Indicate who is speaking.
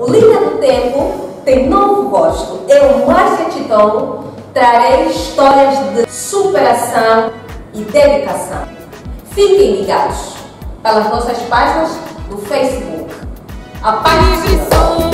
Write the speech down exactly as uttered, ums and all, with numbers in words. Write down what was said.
Speaker 1: O Linha do Tempo tem novo gosto. Eu, Márcia Titolo, trarei histórias de superação e dedicação. Fiquem ligados pelas nossas páginas do Facebook. A página